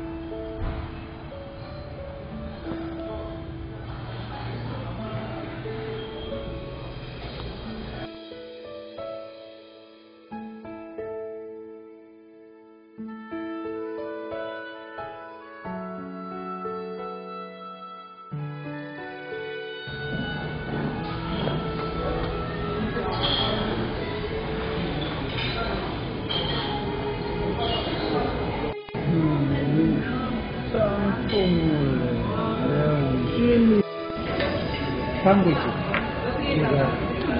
당기지. 그러니까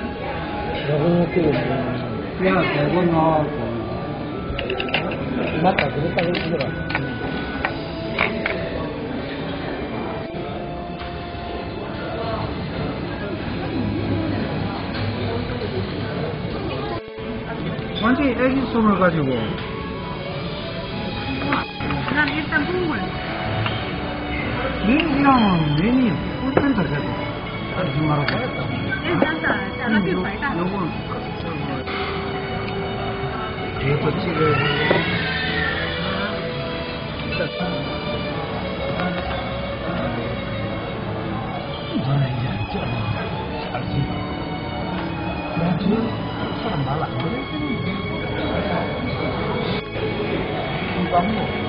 요거 야, 대본 나와갖고 맞다, 그랬다고 그러더라. 완전히 애기 손을 가지고. 난 일단 국물. 면이랑은 면이 꿀펜다 해도. 하지 말아봐. 일단 잘라줄 거야. 요건 뒤에서 찍어. 아, 이제 잘 찍어. 야, 저 사람 말 안 그래?